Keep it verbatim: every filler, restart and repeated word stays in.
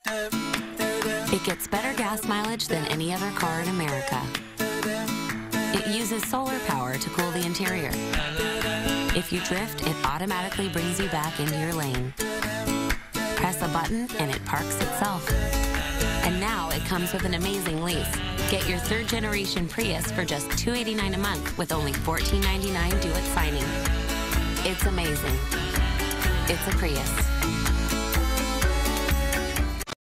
It gets better gas mileage than any other car in America. It uses solar power to cool the interior. If you drift, it automatically brings you back into your lane. Press a button and it parks itself. And now it comes with an amazing lease. Get your third generation Prius for just two hundred eighty-nine dollars a month with only fourteen ninety-nine due at signing. It's amazing. It's a Prius.